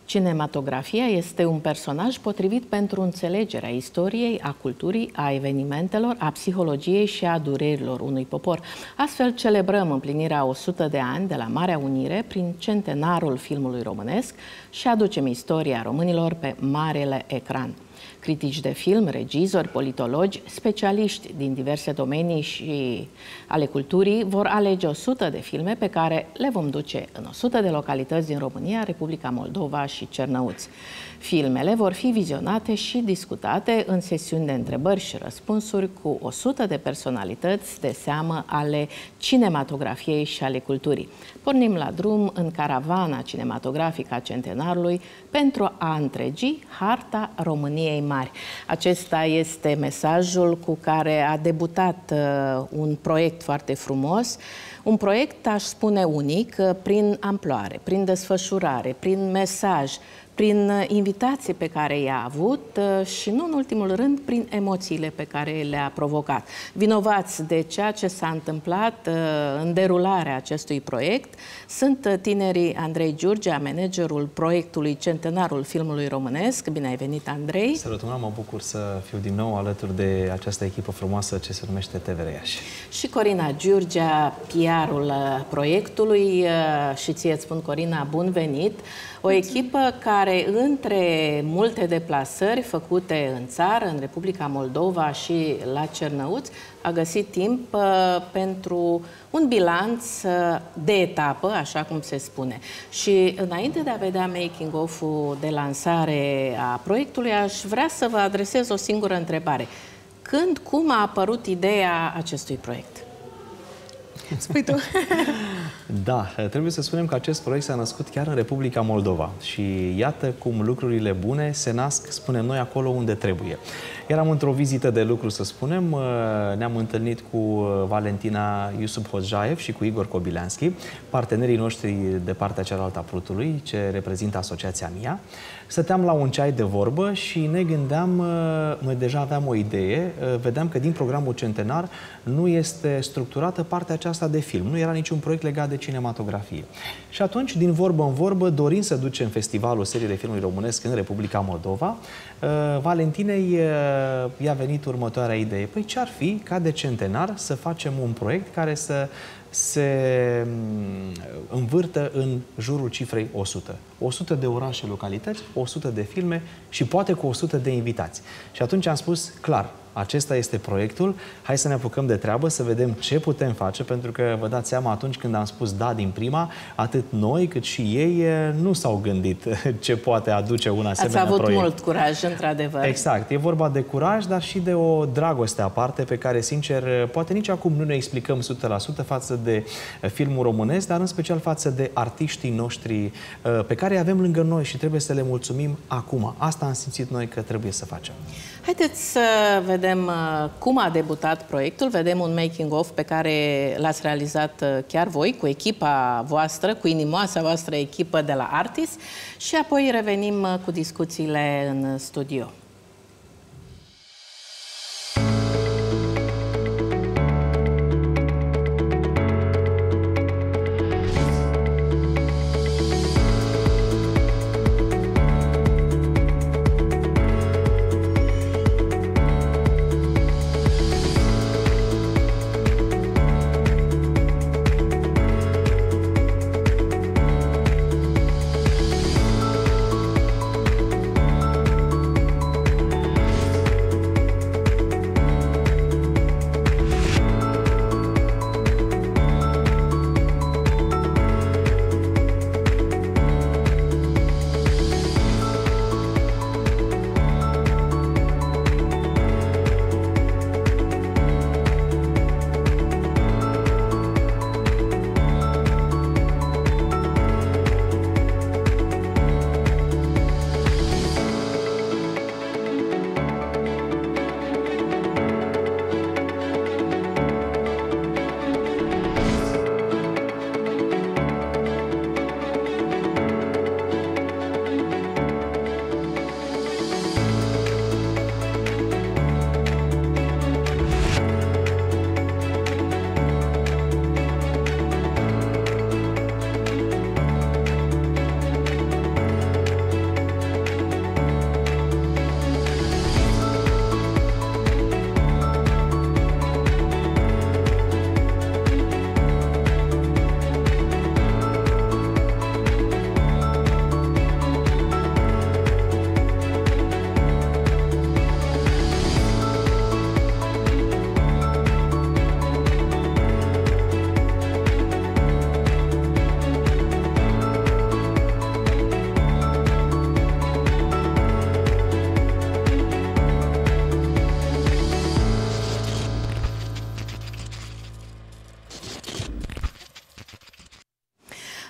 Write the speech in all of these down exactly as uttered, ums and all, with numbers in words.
Cinematografia este un personaj potrivit pentru înțelegerea istoriei, a culturii, a evenimentelor, a psihologiei și a durerilor unui popor. Astfel celebrăm împlinirea a o sută de ani de la Marea Unire prin centenarul filmului românesc și aducem istoria românilor pe marele ecran. Critici de film, regizori, politologi, specialiști din diverse domenii și ale culturii vor alege o sută de filme pe care le vom duce în o sută de localități din România, Republica Moldova și Cernăuți. Filmele vor fi vizionate și discutate în sesiuni de întrebări și răspunsuri cu o sută de personalități de seamă ale cinematografiei și ale culturii. Pornim la drum în caravana cinematografică a centenarului pentru a întregi harta României mari. Acesta este mesajul cu care a debutat uh, un proiect foarte frumos, un proiect, aș spune, unic, uh, prin amploare, prin desfășurare, prin mesaj, prin invitații pe care i-a avut și, nu în ultimul rând, prin emoțiile pe care le-a provocat. Vinovați de ceea ce s-a întâmplat în derularea acestui proiect sunt tinerii Andrei Giurgea, managerul proiectului Centenarul Filmului Românesc. Bine ai venit, Andrei! Sărătuna, mă bucur să fiu din nou alături de această echipă frumoasă ce se numește T V R Iași. Și Corina Giurgea, P R-ul proiectului, și ție îți spun, Corina, bun venit! O echipă care, între multe deplasări făcute în țară, în Republica Moldova și la Cernăuți, a găsit timp uh, pentru un bilanț uh, de etapă, așa cum se spune. Și înainte de a vedea making-of-ul de lansare a proiectului, aș vrea să vă adresez o singură întrebare. Când, cum a apărut ideea acestui proiect? Spui tu. Da, trebuie să spunem că acest proiect s-a născut chiar în Republica Moldova și iată cum lucrurile bune se nasc, spunem noi, acolo unde trebuie. Eram într-o vizită de lucru, să spunem, ne-am întâlnit cu Valentina Iusub-Hozjaev și cu Igor Kobileanski, partenerii noștri de partea cealaltă a Prutului, ce reprezintă Asociația Mia. Stăteam la un ceai de vorbă și ne gândeam, noi deja aveam o idee, vedeam că din programul centenar nu este structurată partea aceasta de film, nu era niciun proiect legat de cinematografie. Și atunci, din vorbă în vorbă, dorind să ducem festivalul serii de filmuri românesc în Republica Moldova, Valentinei i-a venit următoarea idee. Păi ce-ar fi ca de centenar să facem un proiect care să se învârtă în jurul cifrei o sută. o sută de orașe, localități, o sută de filme și poate cu o sută de invitați. Și atunci am spus, clar, acesta este proiectul, hai să ne apucăm de treabă, să vedem ce putem face, pentru că vă dați seama, atunci când am spus da din prima, atât noi cât și ei nu s-au gândit ce poate aduce un asemenea proiect. Ați avut proiect. mult curaj, într-adevăr. Exact, e vorba de curaj, dar și de o dragoste aparte pe care, sincer, poate nici acum nu ne explicăm o sută la sută față de filmul românesc, dar în special față de artiștii noștri pe care îi avem lângă noi și trebuie să le mulțumim acum. Asta am simțit noi că trebuie să facem. Haideți să vedem cum a debutat proiectul, vedem un making-of pe care l-ați realizat chiar voi, cu echipa voastră, cu inimoasa voastră echipă de la Artis, și apoi revenim cu discuțiile în studio.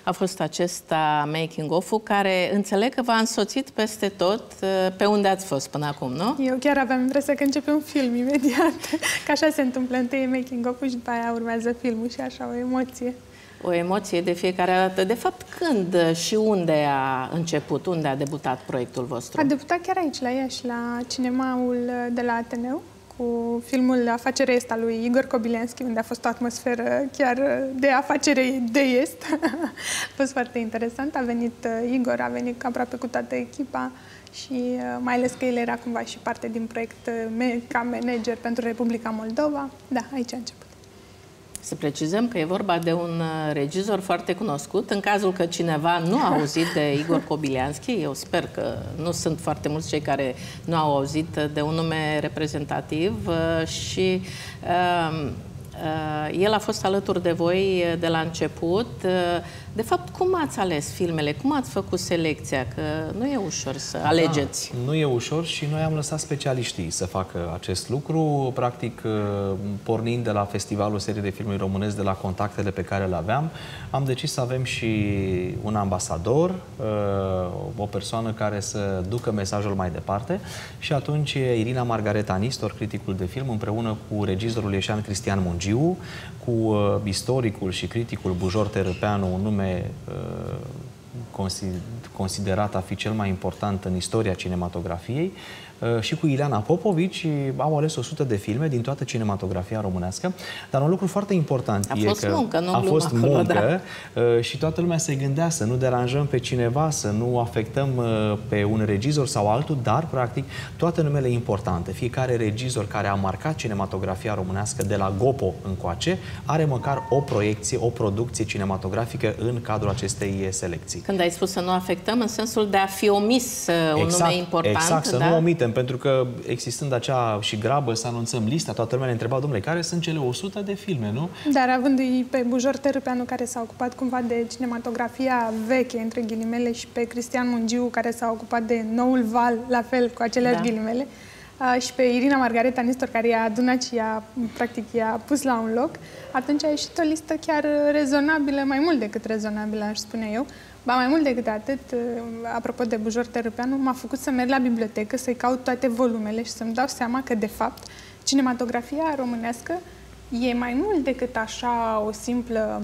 a fost acesta making of-ul, care înțeleg că v-a însoțit peste tot pe unde ați fost până acum, nu? Eu chiar aveam impresia că începe un film imediat, că așa se întâmplă, întâi making of-ul și după aia urmează filmul și așa, o emoție. O emoție de fiecare dată. De fapt, când și unde a început, unde a debutat proiectul vostru? A debutat chiar aici, la Iași, la cinemaul de la Ateneu, cu filmul Afacerea Est al lui Igor Kobilenski, unde a fost o atmosferă chiar de afacere de Est. A fost foarte interesant. A venit Igor, a venit aproape cu toată echipa și mai ales că el era cumva și parte din proiect ca manager pentru Republica Moldova. Da, aici a început. Să precizăm că e vorba de un regizor foarte cunoscut. În cazul că cineva nu a auzit de Igor Kobilenski, eu sper că nu sunt foarte mulți cei care nu au auzit de un nume reprezentativ și uh, uh, el a fost alături de voi de la început. De fapt, cum ați ales filmele? Cum ați făcut selecția? Că nu e ușor să alegeți. Da, nu e ușor și noi am lăsat specialiștii să facă acest lucru. Practic, pornind de la Festivalul Serii de Filme Românesc, de la contactele pe care le aveam, am decis să avem și un ambasador, o persoană care să ducă mesajul mai departe. Și atunci Irina Margareta Nistor, criticul de film, împreună cu regizorul ieșean Cristian Mungiu, cu istoricul și criticul Bujor Tărăpeanu, un nume considerat a fi cel mai important în istoria cinematografiei, și cu Ileana Popovici au ales o sută de filme din toată cinematografia românească, dar un lucru foarte important a e fost că muncă, nu a fost acolo, muncă da. Și toată lumea se gândea să nu deranjăm pe cineva, să nu afectăm pe un regizor sau altul, dar practic toate numele importante. Fiecare regizor care a marcat cinematografia românească de la Gopo încoace are măcar o proiecție, o producție cinematografică în cadrul acestei selecții. Când ai spus să nu afectăm, în sensul de a fi omis un exact, nume important, exact, să da? nu omitem. Pentru că, existând acea și grabă să anunțăm lista, toată lumea ne întreba, domnule, care sunt cele o sută de filme, nu? Dar avându-i pe Bujor Tărăpeanu, care s-a ocupat cumva de cinematografia veche, între ghilimele, și pe Cristian Mungiu, care s-a ocupat de noul val, la fel, cu aceleași da. ghilimele, și pe Irina Margareta Nistor, care i-a adunat și i-a, practic, i-a pus la un loc, atunci a ieșit o listă chiar rezonabilă, mai mult decât rezonabilă, aș spune eu. Ba, mai mult decât atât, apropo de Bujor Tărăpeanu, m-a făcut să merg la bibliotecă, să-i caut toate volumele și să-mi dau seama că, de fapt, cinematografia românească e mai mult decât așa o simplă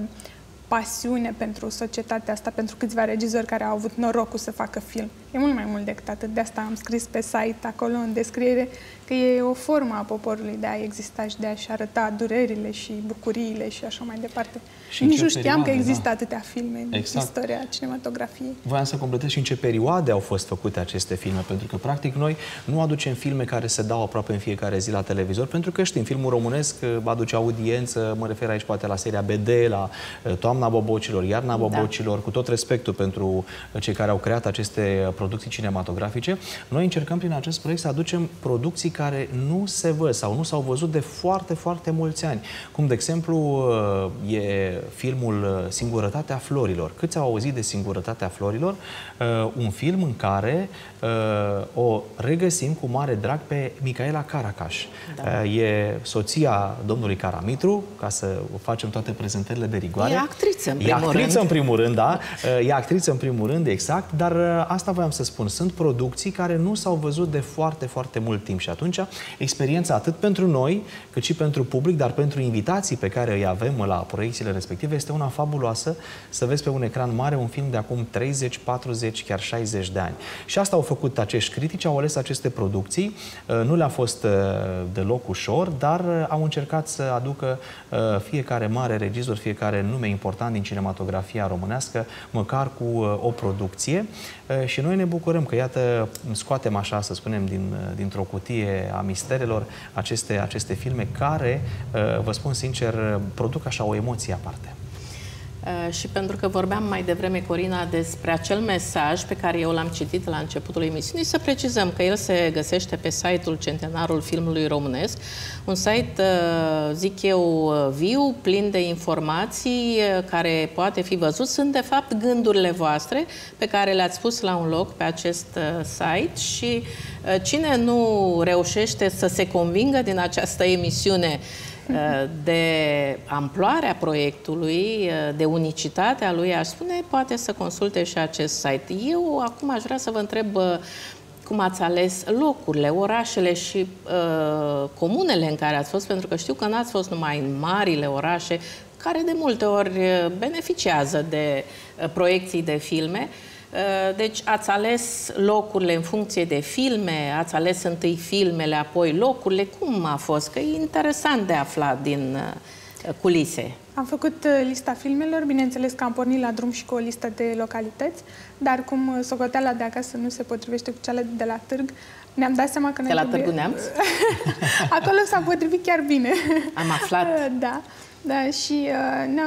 pasiune pentru societatea asta, pentru câțiva regizori care au avut norocul să facă film. E mult mai mult decât atât. De asta am scris pe site, acolo, în descriere, că e o formă a poporului de a exista și de a-și arăta durerile și bucuriile și așa mai departe. Și nici nu știam perioade, că există da. atâtea filme exact. în istoria cinematografiei. Voiam să completez și în ce perioade au fost făcute aceste filme, pentru că, practic, noi nu aducem filme care se dau aproape în fiecare zi la televizor, pentru că știm, filmul românesc aduce audiență, mă refer aici poate la seria B D, la Toamna Bobocilor, Iarna Bobocilor, da. cu tot respectul pentru cei care au creat aceste producții cinematografice. Noi încercăm prin acest proiect să aducem producții care nu se văd sau nu s-au văzut de foarte, foarte mulți ani. Cum, de exemplu, e filmul Singurătatea Florilor. Câți au auzit de Singurătatea Florilor? Un film în care o regăsim cu mare drag pe Micaela Caracas. Da. E soția domnului Caramitru, ca să facem toate prezentările de rigoare. E actriță, în primul rând. E actriță, rând. în primul rând, da. E actriță, în primul rând, exact, dar asta voiam să spun. Sunt producții care nu s-au văzut de foarte, foarte mult timp și atunci experiența atât pentru noi, cât și pentru public, dar pentru invitații pe care îi avem la proiecțiile respective, este una fabuloasă să vezi pe un ecran mare un film de acum treizeci, patruzeci, chiar șaizeci de ani. Și asta au făcut acești critici, au ales aceste producții. Nu le-a fost deloc ușor, dar au încercat să aducă fiecare mare regizor, fiecare nume important din cinematografia românească, măcar cu o producție. Și noi ne bucurăm că, iată, scoatem așa, să spunem, din, dintr-o cutie a misterelor aceste, aceste filme care, vă spun sincer, produc așa o emoție aparte. Și pentru că vorbeam mai devreme, Corina, despre acel mesaj pe care eu l-am citit la începutul emisiunii, să precizăm că el se găsește pe site-ul Centenarul Filmului Românesc, un site, zic eu, viu, plin de informații care poate fi văzut. Sunt, de fapt, gândurile voastre pe care le-ați pus la un loc pe acest site și cine nu reușește să se convingă din această emisiune de amploarea proiectului, de unicitatea lui, aș spune, poate să consulte și acest site. Eu acum aș vrea să vă întreb cum ați ales locurile, orașele și uh, comunele în care ați fost, pentru că știu că n-ați fost numai în marile orașe, care de multe ori beneficiază de uh, proiecții de filme. Uh, deci ați ales locurile în funcție de filme, ați ales întâi filmele, apoi locurile. Cum a fost? Că e interesant de aflat din uh, culise. Am făcut lista filmelor, bineînțeles că am pornit la drum și cu o listă de localități, dar cum socoteala de acasă nu se potrivește cu cea de la târg, ne-am dat seama că... De la trebuie... Târgu Neamț? Acolo s-a potrivit chiar bine. Am aflat. Da, da, și uh, ne-am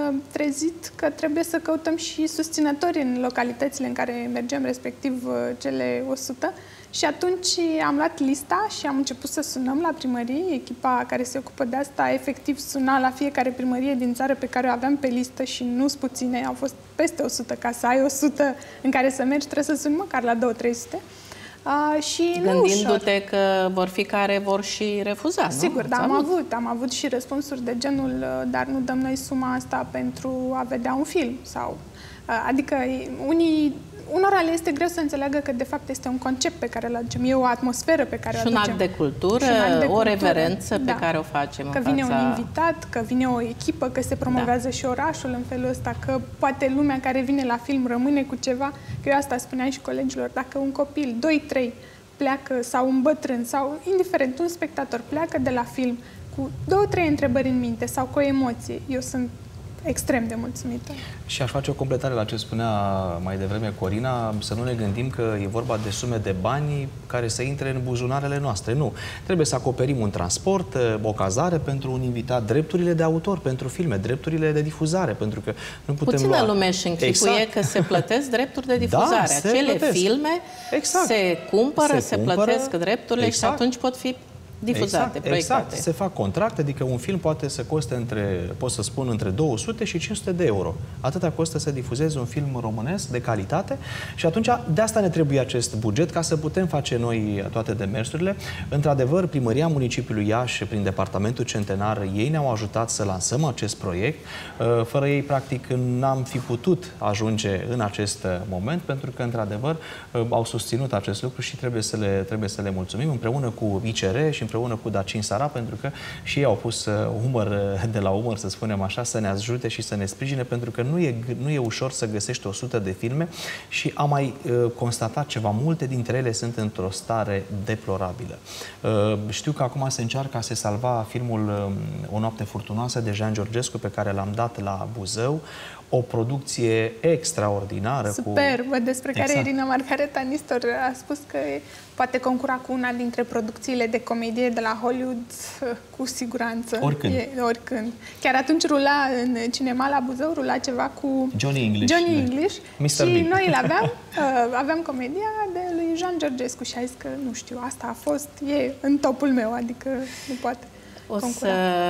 trezit că trebuie să căutăm și susținători în localitățile în care mergem, respectiv uh, cele o sută. Și atunci am luat lista și am început să sunăm la primărie. Echipa care se ocupă de asta efectiv suna la fiecare primărie din țară pe care o aveam pe listă și nu-s puține, au fost peste o sută. Ca să ai o sută în care să mergi, trebuie să suni măcar la două trei sute. Uh, și Gândindu-te că vor fi care vor și refuza, nu? Sigur, dar am avut, am avut și răspunsuri de genul, dar nu dăm noi suma asta pentru a vedea un film. Sau, uh, adică unii... Unora le este greu să înțeleagă că, de fapt, este un concept pe care îl aducem, e o atmosferă pe care o aducem. Și un act de cultură, de o reverență da. pe care o facem Că în vine fața... un invitat, că vine o echipă, că se promovează da. și orașul în felul ăsta, că poate lumea care vine la film rămâne cu ceva. Că eu asta spuneam și colegilor, dacă un copil, doi trei, pleacă, sau un bătrân, sau indiferent, un spectator pleacă de la film cu două trei întrebări în minte sau cu o emoție, eu sunt extrem de mulțumită. Și aș face o completare la ce spunea mai devreme Corina, să nu ne gândim că e vorba de sume de bani care să intre în buzunarele noastre. Nu. Trebuie să acoperim un transport, o cazare pentru un invitat, drepturile de autor pentru filme, drepturile de difuzare, pentru că nu putem Puțină lua... lume și închipuie exact. că se plătesc drepturi de difuzare. Da, Acele plătesc. filme exact. se cumpără, se, se cumpără, plătesc drepturile exact. și atunci pot fi difuzate, exact, proiectate. exact. Se fac contracte, adică un film poate să coste între, pot să spun, între două sute și cinci sute de euro. Atâta costă să difuzezi un film românesc de calitate și atunci de asta ne trebuie acest buget ca să putem face noi toate demersurile. Într-adevăr, Primăria Municipiului Iași, prin Departamentul Centenar, ei ne-au ajutat să lansăm acest proiect. Fără ei, practic, n-am fi putut ajunge în acest moment, pentru că, într-adevăr, au susținut acest lucru și trebuie să le, trebuie să le mulțumim împreună cu I C R și împreună cu Dacin Sara, pentru că și ei au pus umăr de la umăr, să spunem așa, să ne ajute și să ne sprijine, pentru că nu e, nu e ușor să găsești o sută de filme și am mai uh, constatat ceva. Multe dintre ele sunt într-o stare deplorabilă. Uh, știu că acum se încearcă a se salva filmul uh, O noapte furtunoasă de Jean Georgescu, pe care l-am dat la Buzău. O producție extraordinară. Superbă, cu... despre care exact. Irina Margareta Nistor a spus că poate concura cu una dintre producțiile de comedie de la Hollywood, cu siguranță. Oricând. E, oricând. Chiar atunci rula în cinema la Buzău, rula ceva cu Johnny English. Johnny English. mister Și Bean. noi îl aveam, aveam comedia de lui Jean Georgescu și a zis că, nu știu, asta a fost, e în topul meu, adică nu poate. O să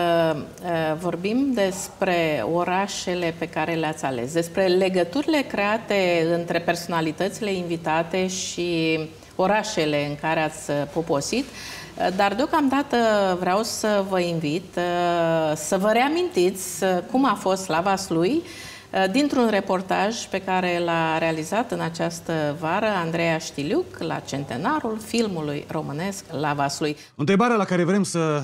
uh, vorbim despre orașele pe care le-ați ales, despre legăturile create între personalitățile invitate și orașele în care ați poposit, dar deocamdată vreau să vă invit uh, să vă reamintiți cum a fost la Vaslui, uh, dintr-un reportaj pe care l-a realizat în această vară Andreea Știliuc la centenarul filmului românesc la Vaslui. Întrebarea la care vrem să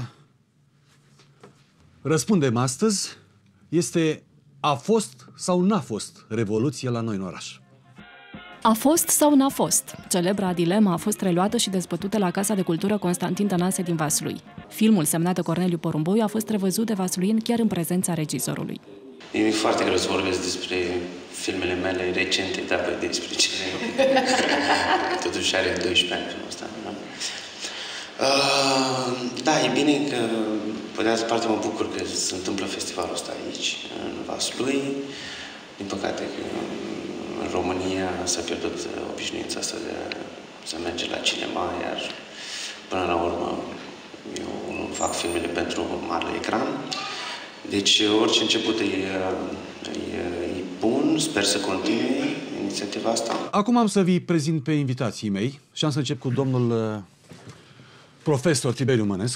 răspundem astăzi este: a fost sau n-a fost revoluție la noi în oraș? A fost sau n-a fost? Celebra dilemă a fost reluată și dezbătută la Casa de Cultură Constantin Tănase din Vaslui. Filmul semnat de Corneliu Porumboiu a fost revăzut de vasluieni chiar în prezența regizorului. E foarte greu să vorbesc despre filmele mele recente, dar despre cele... Totuși are doisprezece ani filmul ăsta. Da? Uh, da, e bine că, pe de altă parte, mă bucur că se întâmplă festivalul ăsta aici, în Vaslui. Din păcate, în România s-a pierdut obișnuința asta de să merge la cinema, iar până la urmă eu nu fac filmele pentru marele ecran. Deci orice început e, e, e bun, sper să continue inițiativa asta. Acum am să vi prezint pe invitații mei și am să încep cu domnul profesor Tiberiu Mănescu,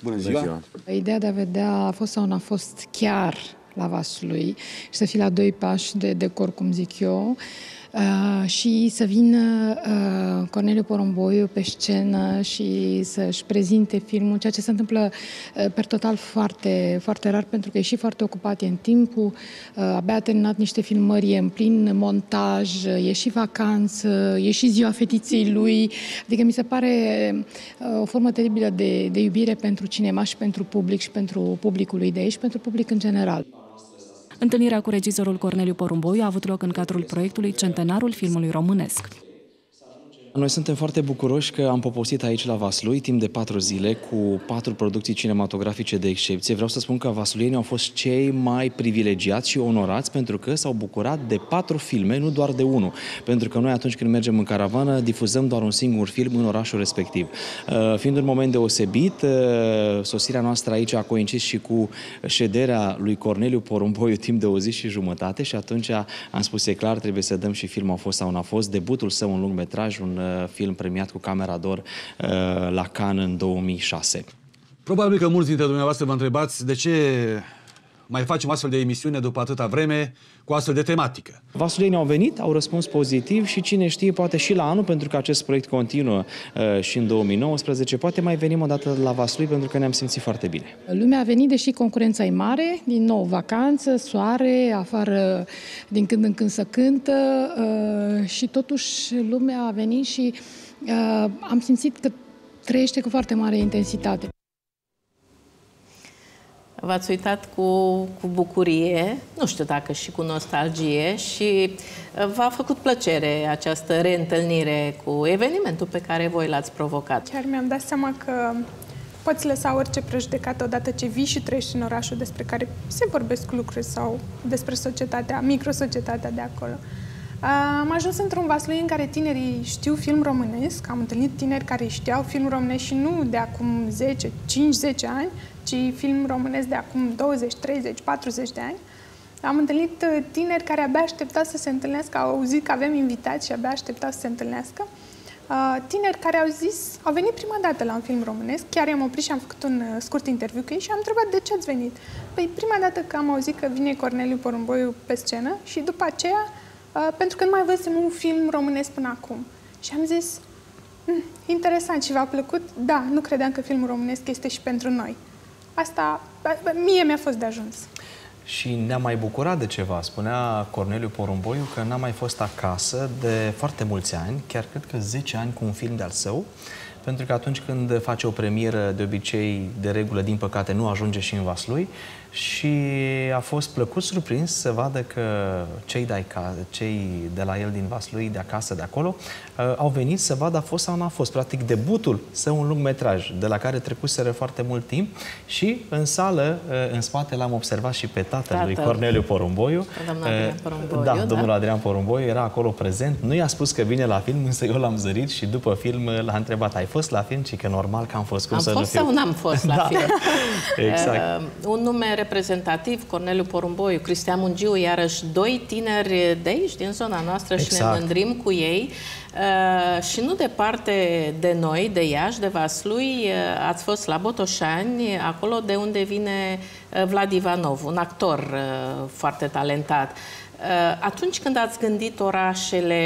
Bună ziua! Bună ziua. Ideea de a vedea a fost sau n-a fost chiar la Vaslui și să fii la doi pași de decor, cum zic eu, uh, și să vină uh, Corneliu Porumboiu pe scenă și să-și prezinte filmul, ceea ce se întâmplă uh, per total foarte, foarte rar, pentru că e și foarte ocupat, e în timpul, uh, abia a terminat niște filmări, e în plin montaj, e și vacanță, e și ziua fetiței lui, adică mi se pare uh, o formă teribilă de, de iubire pentru cinema și pentru public și pentru publicul lui de aici și pentru public în general. Întâlnirea cu regizorul Corneliu Porumboiu a avut loc în cadrul proiectului Centenarul filmului românesc. Noi suntem foarte bucuroși că am poposit aici la Vaslui timp de patru zile cu patru producții cinematografice de excepție. Vreau să spun că vasluienii au fost cei mai privilegiați și onorați pentru că s-au bucurat de patru filme, nu doar de unul. Pentru că noi atunci când mergem în caravană difuzăm doar un singur film în orașul respectiv. Fiind un moment deosebit, sosirea noastră aici a coincis și cu șederea lui Corneliu Porumboiu timp de o zi și jumătate și atunci am spus, e clar, trebuie să dăm și filmul A fost sau n-a fost, debutul său în lungmetraj, un film premiat cu Camera d'Or la Cannes în două mii șase. Probabil că mulți dintre dumneavoastră vă întrebați de ce mai facem astfel de emisiune după atâta vreme cu astfel de tematică. Vasluienii au venit, au răspuns pozitiv și cine știe, poate și la anul, pentru că acest proiect continuă uh, și în două mii nouăsprezece, poate mai venim o dată la Vaslui pentru că ne-am simțit foarte bine. Lumea a venit, deși concurența e mare, din nou vacanță, soare, afară din când în când să cântă uh, și totuși lumea a venit și uh, am simțit că trăiește cu foarte mare intensitate. V-ați uitat cu, cu bucurie, nu știu dacă și cu nostalgie, și v-a făcut plăcere această reîntâlnire cu evenimentul pe care voi l-ați provocat. Chiar mi-am dat seama că poți lăsa orice prejudecată odată ce vii și trăiești în orașul despre care se vorbesc lucruri sau despre societatea, microsocietatea de acolo. Am ajuns într-un Vaslui în care tinerii știu film românesc, am întâlnit tineri care știau film românesc și nu de acum zece, cinci zece ani, ci film românesc de acum douăzeci, treizeci, patruzeci de ani. Am întâlnit tineri care abia așteptau să se întâlnească, au auzit că avem invitați și abia așteptau să se întâlnească. Tineri care au zis, au venit prima dată la un film românesc, chiar i-am oprit și am făcut un scurt interviu cu ei și am întrebat de ce ați venit. Păi prima dată că am auzit că vine Corneliu Porumboiu pe scenă și după aceea pentru că nu mai văzusem un film românesc până acum. Și am zis, interesant, și v-a plăcut? Da, nu credeam că filmul românesc este și pentru noi. Asta, mie mi-a fost de ajuns. Și ne-am mai bucurat de ceva. Spunea Corneliu Porumboiu că n-a mai fost acasă de foarte mulți ani, chiar cred că zece ani, cu un film de-al său, pentru că atunci când face o premieră, de obicei, de regulă, din păcate, nu ajunge și în Vaslui, și a fost plăcut surprins să vadă că cei de, cei de la el din Vaslui, de acasă, de acolo, uh, au venit să vadă a fost sau n-a fost. Practic, debutul său un lungmetraj, de la care trecuseră foarte mult timp, și în sală, uh, în spate, l-am observat și pe tatăl lui Corneliu Porumboiu. Domnul Adrian Porumboiu, da, da, domnul Adrian Porumboiu era acolo prezent. Nu i-a spus că vine la film, însă eu l-am zărit și după film l-a întrebat, ai fost la film? Și că normal că am fost. Cum am să fost nu sau n-am fost la da. film? Exact. Uh, un nume reprezentativ, Corneliu Porumboiu, Cristian Mungiu, iarăși doi tineri de aici, din zona noastră, exact. Și ne mândrim cu ei. Uh, și nu departe de noi, de Iași, de Vaslui, uh, ați fost la Botoșani, acolo de unde vine uh, Vlad Ivanov, un actor uh, foarte talentat. Uh, atunci când ați gândit orașele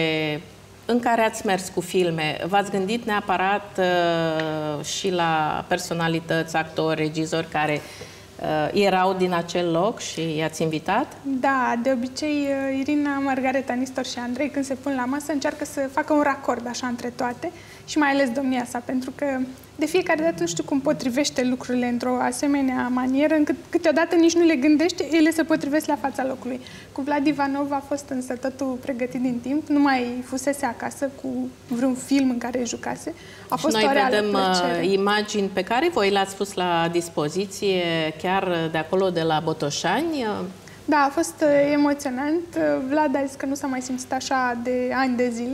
în care ați mers cu filme, v-ați gândit neapărat uh, și la personalități, actori, regizori care uh, erau din acel loc și i-ați invitat? Da, de obicei Irina, Margareta, Nistor și Andrei, când se pun la masă, încearcă să facă un racord așa între toate și mai ales domnia sa, pentru că de fiecare dată nu știu cum potrivește lucrurile într-o asemenea manieră, încât câteodată nici nu le gândește, ele se potrivesc la fața locului. Cu Vlad Ivanov a fost însă totul pregătit din timp, nu mai fusese acasă cu vreun film în care jucase. A fost și noi o reală vedem plăcere. imagini pe care voi le-ați pus la dispoziție chiar de acolo, de la Botoșani. Da, a fost emoționant. Vlad a zis că nu s-a mai simțit așa de ani de zile.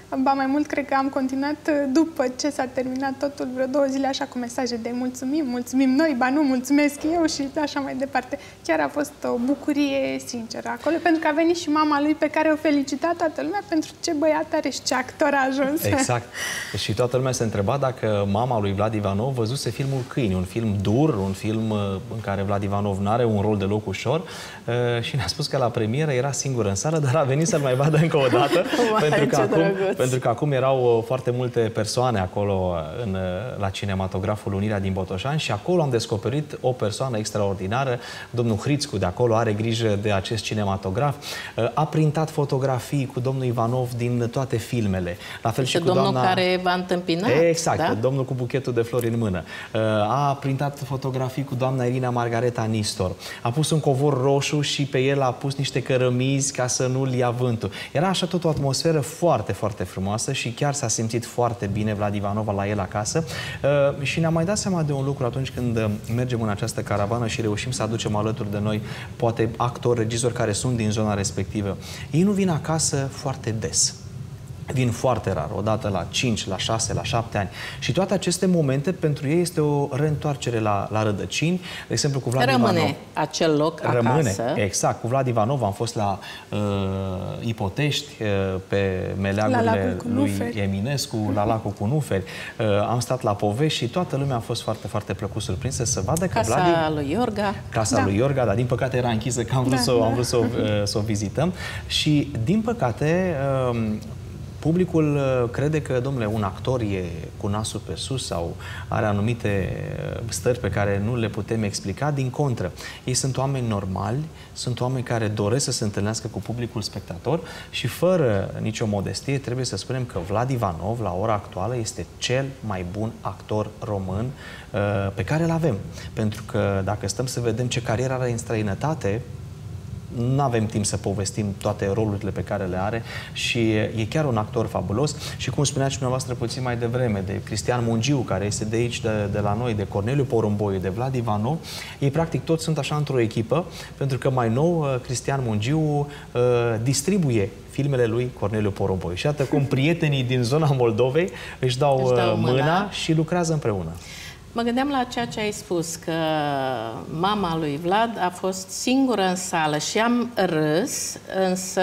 Ba mai mult, cred că am continuat după ce s-a terminat totul vreo două zile așa cu mesaje de mulțumim, mulțumim noi, ba nu, mulțumesc eu și așa mai departe. Chiar a fost o bucurie sinceră acolo, pentru că a venit și mama lui pe care o felicita toată lumea pentru ce băiat are și ce actor a ajuns. Exact. Și toată lumea se întreba dacă mama lui Vlad Ivanov văzuse filmul Câini, un film dur, un film în care Vlad Ivanov nu are un rol deloc ușor și ne-a spus că la premieră era singură în sală, dar a venit să-l mai vadă încă o dată, pentru că acum Pentru că acum erau foarte multe persoane acolo în, la cinematograful Unirea din Botoșani și acolo am descoperit o persoană extraordinară. Domnul Hrițcu de acolo are grijă de acest cinematograf. A printat fotografii cu domnul Ivanov din toate filmele. La fel este și cu domnul doamna... care v-a întâmpinat. Exact, da? Domnul cu buchetul de flori în mână. A printat fotografii cu doamna Irina Margareta Nistor. A pus un covor roșu și pe el a pus niște cărămizi ca să nu-l ia vântul. Era așa tot o atmosferă foarte, foarte frumoasă și chiar s-a simțit foarte bine Vlad Ivanov la el acasă. Uh, și ne-am mai dat seama de un lucru atunci când mergem în această caravană și reușim să aducem alături de noi poate actori, regizori care sunt din zona respectivă. Ei nu vin acasă foarte des. Vin foarte rar, odată la cinci, la șase, la șapte ani. Și toate aceste momente pentru ei este o reîntoarcere la, la rădăcini. De exemplu, cu Vlad Rămâne Ivanov. acel loc Rămâne, acasă. exact. Cu Vlad Ivanov am fost la uh, Ipotești, uh, pe meleagurile lui Eminescu, la lacul cu Nuferi. Uh, am stat la Povești și toată lumea a fost foarte, foarte plăcut surprinsă să vadă că Casa Vlad... lui Iorga. Casa da. lui Iorga, dar din păcate era închisă, că am vrut, da, să, da. am vrut să, o, să o vizităm. Și din păcate... Uh, Publicul crede că, domnule, un actor e cu nasul pe sus sau are anumite stări pe care nu le putem explica. Din contră, ei sunt oameni normali, sunt oameni care doresc să se întâlnească cu publicul spectator și fără nicio modestie trebuie să spunem că Vlad Ivanov, la ora actuală, este cel mai bun actor român uh, pe care îl avem. Pentru că dacă stăm să vedem ce carieră are în străinătate, nu avem timp să povestim toate rolurile pe care le are și e chiar un actor fabulos. Și cum spunea și dumneavoastră puțin mai devreme, de Cristian Mungiu, care este de aici, de, de la noi, de Corneliu Porumboiu, de Vlad Ivanov, ei practic toți sunt așa într-o echipă, pentru că mai nou Cristian Mungiu uh, distribuie filmele lui Corneliu Porumboiu. Și iată cum prietenii din zona Moldovei își dau, își dau mâna, mâna și lucrează împreună. Mă gândeam la ceea ce ai spus, că mama lui Vlad a fost singură în sală și am râs, însă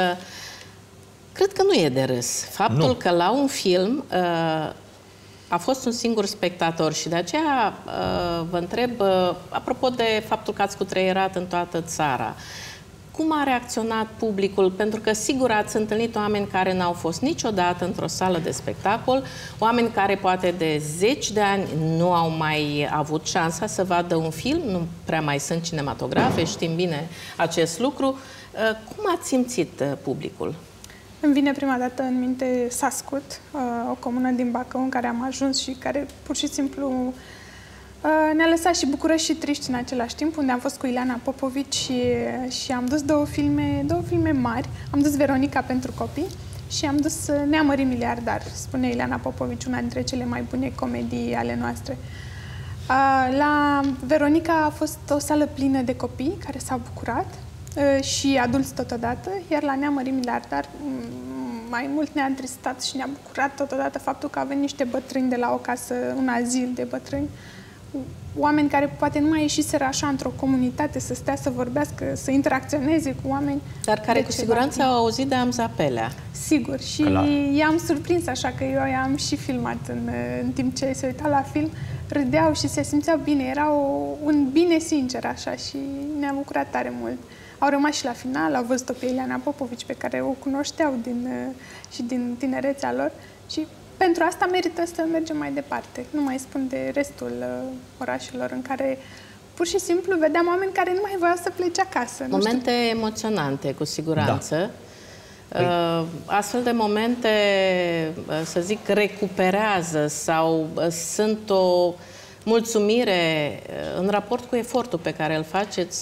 cred că nu e de râs. Faptul nu. că la un film uh, a fost un singur spectator și de aceea uh, vă întreb, uh, apropo de faptul că ați cutreierat în toată țara, cum a reacționat publicul? Pentru că, sigur, ați întâlnit oameni care n-au fost niciodată într-o sală de spectacol, oameni care poate de zeci de ani nu au mai avut șansa să vadă un film, nu prea mai sunt cinematografe, știm bine acest lucru. Cum ați simțit publicul? Îmi vine prima dată în minte Sascut, o comună din Bacău în care am ajuns și care pur și simplu ne-a lăsat și bucuroși și triști în același timp, unde am fost cu Ileana Popovici și, și am dus două filme, două filme mari. Am dus Veronica pentru copii și am dus Neamării miliardar, spune Ileana Popovici, una dintre cele mai bune comedii ale noastre. La Veronica a fost o sală plină de copii care s-au bucurat și adulți totodată, iar la Neamării miliardar mai mult ne-a întristat și ne-a bucurat totodată faptul că au venit niște bătrâni de la o casă, un azil de bătrâni, oameni care poate nu mai ieșiseră așa într-o comunitate să stea să vorbească, să interacționeze cu oameni. Dar care cu siguranță au auzit de Amzapelea. Sigur. Și i-am surprins, așa că eu i-am și filmat în, în timp ce se uita la film. Râdeau și se simțeau bine. Era o, un bine sincer, așa, și ne-am bucurat tare mult. Au rămas și la final, au văzut-o pe Ileana Popovici, pe care o cunoșteau din, și din tinerețea lor. Și pentru asta merită să mergem mai departe. Nu mai spun de restul uh, orașelor în care pur și simplu vedeam oameni care nu mai voiau să plece acasă. Momente emoționante, cu siguranță. Da. Uh, astfel de momente, uh, să zic, recuperează sau uh, sunt o mulțumire uh, în raport cu efortul pe care îl faceți?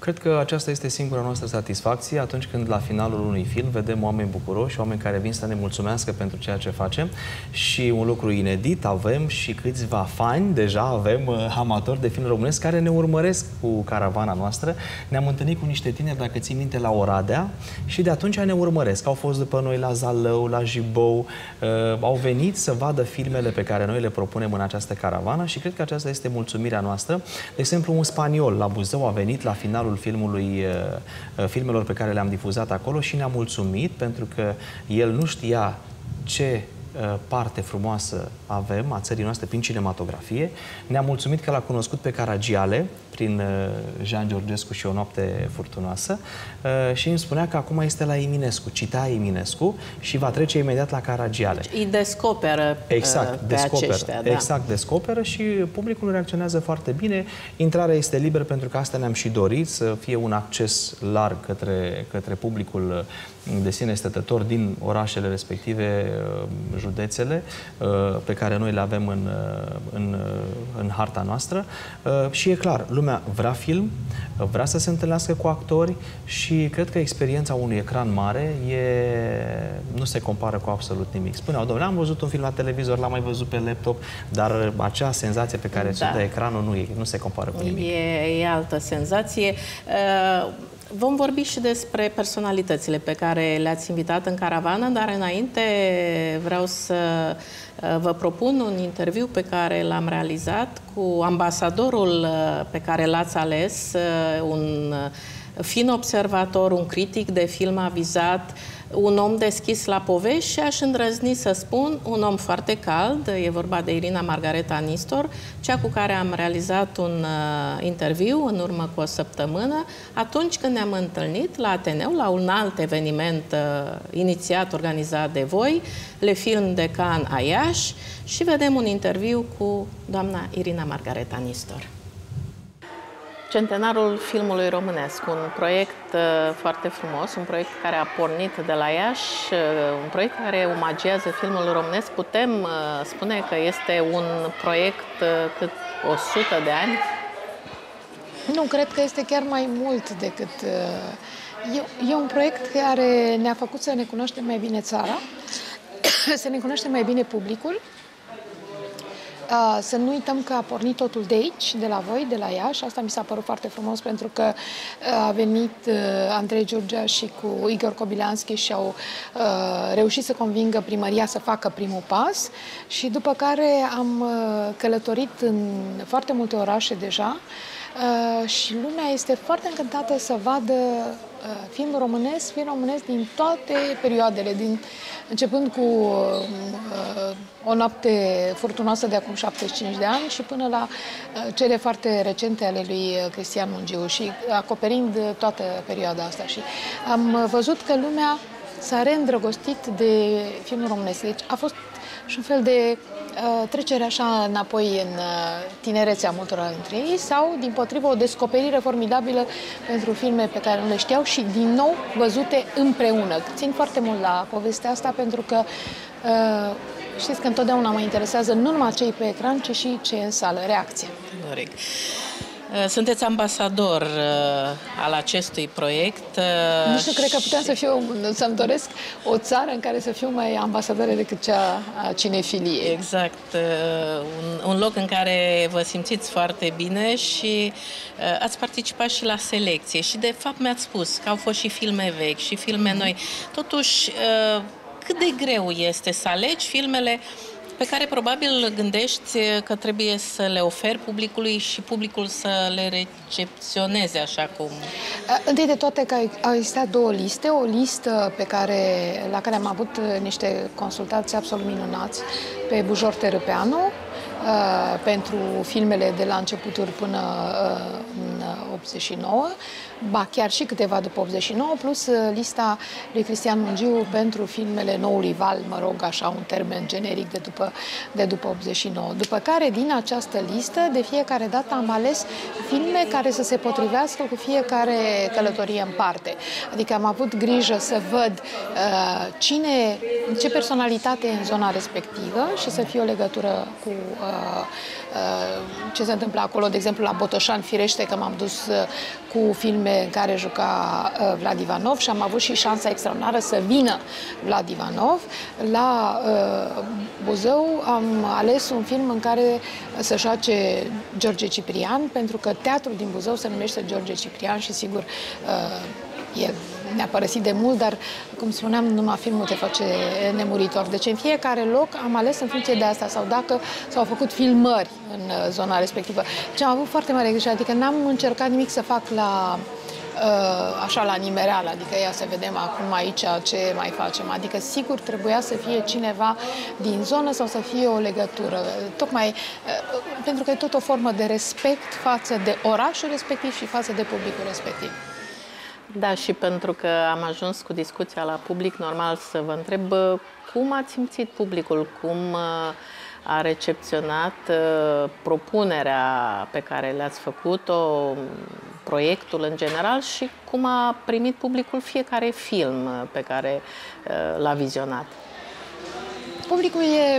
Cred că aceasta este singura noastră satisfacție atunci când la finalul unui film vedem oameni bucuroși, oameni care vin să ne mulțumească pentru ceea ce facem și un lucru inedit, avem și câțiva fani, deja avem uh, amatori de film românesc care ne urmăresc cu caravana noastră. Ne-am întâlnit cu niște tineri, dacă ții minte, la Oradea și de atunci ne urmăresc. Au fost după noi la Zalău, la Jibou, uh, au venit să vadă filmele pe care noi le propunem în această caravană și cred că aceasta este mulțumirea noastră. De exemplu, un spaniol la Buzău a venit la finalul filmului, filmelor pe care le-am difuzat acolo și ne-a mulțumit pentru că el nu știa ce parte frumoasă avem a țării noastre prin cinematografie. Ne-a mulțumit că l-a cunoscut pe Caragiale prin Jean Georgescu și O noapte furtunoasă și îmi spunea că acum este la Eminescu, citea Eminescu și va trece imediat la Caragiale. Îi descoperă exact, pe descoperă, aceștia. Da. Exact, descoperă și publicul reacționează foarte bine. Intrarea este liberă pentru că asta ne-am și dorit, să fie un acces larg către, către publicul de sine stătător din orașele respective, județele, pe care noi le avem în, în, în harta noastră. Și e clar, lumea vrea film, vrea să se întâlnească cu actori și cred că experiența unui ecran mare e, nu se compară cu absolut nimic. Spuneau, domnule, am văzut un film la televizor, l-am mai văzut pe laptop, dar acea senzație pe care ți-o dă ecranul nu, e, nu se compară cu nimic. E, e altă senzație. Uh... Vom vorbi și despre personalitățile pe care le-ați invitat în caravană, dar înainte vreau să vă propun un interviu pe care l-am realizat cu ambasadorul pe care l-ați ales, un fin observator, un critic de film avizat, un om deschis la povești și aș îndrăzni să spun un om foarte cald. E vorba de Irina Margareta Nistor, cea cu care am realizat un uh, interviu în urmă cu o săptămână, atunci când ne-am întâlnit la Ateneu, la un alt eveniment uh, inițiat, organizat de voi, Le Film de Cannes a Iași, și vedem un interviu cu doamna Irina Margareta Nistor. Centenarul filmului românesc, un proiect uh, foarte frumos, un proiect care a pornit de la Iași, uh, un proiect care omagiază filmul românesc. Putem uh, spune că este un proiect uh, cât o sută de ani? Nu, cred că este chiar mai mult decât... Uh, e, e un proiect care ne-a făcut să ne cunoaștem mai bine țara, să ne cunoaștem mai bine publicul. Să nu uităm că a pornit totul de aici, de la voi, de la Iași. Asta mi s-a părut foarte frumos pentru că a venit Andrei Giurgea și cu Igor Kobilanski și au reușit să convingă primăria să facă primul pas și după care am călătorit în foarte multe orașe deja și lumea este foarte încântată să vadă film românesc, film românesc din toate perioadele, din, începând cu uh, O noapte furtunoasă de acum șaptezeci și cinci de ani și până la uh, cele foarte recente ale lui Cristian Mungiu și acoperind toată perioada asta. Și am văzut că lumea s-a reîndrăgostit de filmul românesc. Deci a fost și un fel de uh, trecere așa înapoi în uh, tinerețea multora dintre ei sau, dimpotrivă, o descoperire formidabilă pentru filme pe care nu le știau și, din nou, văzute împreună. Țin foarte mult la povestea asta pentru că uh, știți că întotdeauna mă interesează nu numai cei pe ecran, ci și cei în sală, reacția. Corect. Sunteți ambasador uh, al acestui proiect. Uh, nu știu, cred că puteam să fiu, să-mi doresc o țară în care să fiu mai ambasadore decât cea a cinefiliei. Exact. Uh, un, un loc în care vă simțiți foarte bine și uh, ați participat și la selecție. Și, de fapt, mi-ați spus că au fost și filme vechi și filme noi. Totuși, uh, cât de greu este să alegi filmele pe care probabil gândești că trebuie să le oferi publicului și publicul să le recepționeze așa cum... Întâi de toate că au existat două liste. O listă pe care, la care am avut niște consultații absolut minunați pe Bujor Tărăpeanu, Uh, pentru filmele de la începuturi până uh, în optzeci și nouă, ba chiar și câteva după optzeci și nouă, plus uh, lista lui Cristian Mungiu pentru filmele noului val, mă rog, așa un termen generic de după, de după optzeci și nouă. După care, din această listă, de fiecare dată am ales filme care să se potrivească cu fiecare călătorie în parte. Adică am avut grijă să văd uh, cine, ce personalitate e în zona respectivă și să fie o legătură cu uh, ce se întâmplă acolo, de exemplu, la Botoșani, firește că m-am dus cu filme în care juca Vlad Ivanov și am avut și șansa extraordinară să vină Vlad Ivanov. La Buzău am ales un film în care să joace George Ciprian, pentru că teatrul din Buzău se numește George Ciprian și sigur el ne-a părăsit de mult, dar, cum spuneam, numai filmul te face nemuritor. Deci în fiecare loc am ales în funcție de asta, sau dacă s-au făcut filmări în zona respectivă. Deci am avut foarte mare grijă, adică n-am încercat nimic să fac la așa la nimereală, adică ia să vedem acum aici ce mai facem. Adică sigur trebuia să fie cineva din zonă sau să fie o legătură. Tocmai pentru că e tot o formă de respect față de orașul respectiv și față de publicul respectiv. Da, și pentru că am ajuns cu discuția la public, normal să vă întreb cum a simțit publicul, cum a recepționat propunerea pe care le-ați făcut-o, proiectul în general și cum a primit publicul fiecare film pe care l-a vizionat. Publicul e,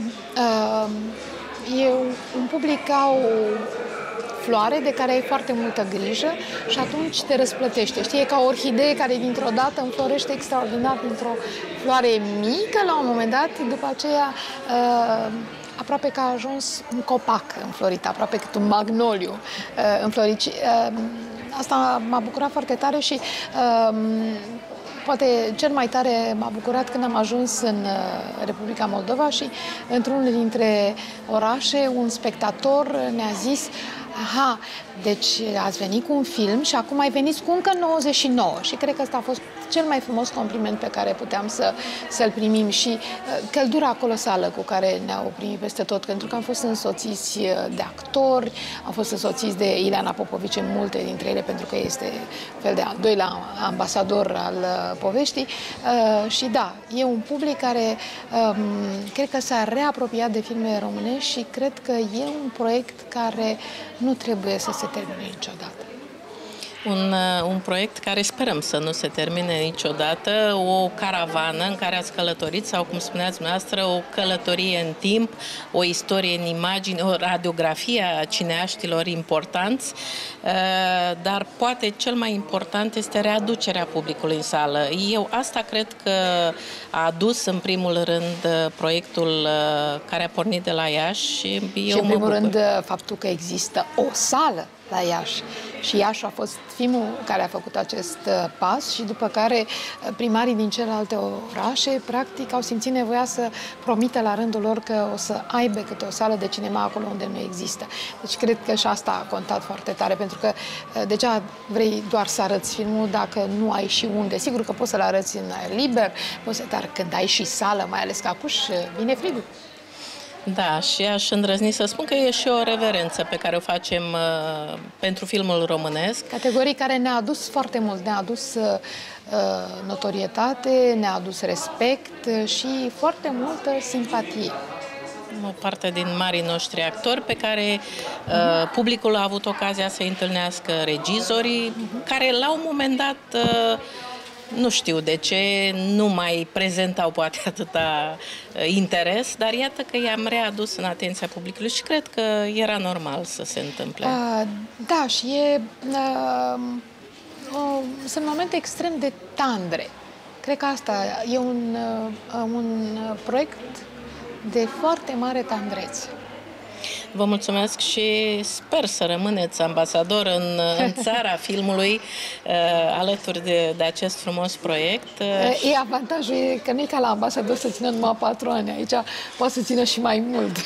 e un public ca o floare de care ai foarte multă grijă și atunci te răsplătește. Știi, e ca o orhidee care dintr-o dată înflorește extraordinar dintr-o floare mică la un moment dat, după aceea uh, aproape că a ajuns un copac înflorit, aproape cât un magnoliu uh, înflorit. Uh, asta m-a bucurat foarte tare și uh, poate cel mai tare m-a bucurat când am ajuns în Republica Moldova și într-unul dintre orașe un spectator ne-a zis: aha, deci ați venit cu un film și acum ai venit cu încă nouăzeci și nouă. Și cred că ăsta a fost cel mai frumos compliment pe care puteam să, să-l primim și uh, căldura colosală cu care ne-au primit peste tot, pentru că am fost însoțiți de actori, am fost însoțiți de Ileana Popovici în multe dintre ele, pentru că este fel de al doilea ambasador al uh, poveștii. Uh, și da, e un public care um, cred că s-a reapropiat de filme românești și cred că e un proiect care nu trebuie să se termine niciodată. Un, un proiect care sperăm să nu se termine niciodată, o caravană în care ați călătorit sau, cum spuneați dumneavoastră, o călătorie în timp, o istorie în imagini, o radiografie a cineaștilor importanți, dar poate cel mai important este readucerea publicului în sală. Eu asta cred că a adus în primul rând proiectul care a pornit de la Iași și eu și în primul mă rând faptul că există o sală la Iași. Și Iași a fost filmul care a făcut acest pas și după care primarii din celelalte orașe practic au simțit nevoia să promită la rândul lor că o să aibă câte o sală de cinema acolo unde nu există. Deci cred că și asta a contat foarte tare, pentru că deja vrei doar să arăți filmul dacă nu ai și unde. Sigur că poți să-l arăți în aer liber, poți să, dar când ai și sală, mai ales că acuși vine frigul. Da, și aș îndrăzni să spun că e și o reverență pe care o facem uh, pentru filmul românesc. Categorii care ne-a adus foarte mult, ne-a adus uh, notorietate, ne-a adus respect și foarte multă simpatie. O parte din marii noștri actori pe care uh, publicul a avut ocazia să întâlnească, regizorii, uh-huh. care la un moment dat... Uh, nu știu de ce, nu mai prezentau poate atâta interes, dar iată că i-am readus în atenția publicului și cred că era normal să se întâmple. Uh, da, și e, uh, uh, sunt momente extrem de tandre. Cred că asta e un, uh, un proiect de foarte mare tandrețe. Vă mulțumesc și sper să rămâneți ambasador în, în țara filmului uh, alături de, de acest frumos proiect. Uh, e avantajul e că nu e ca la ambasador să țină numai patru ani, aici poate să țină și mai mult.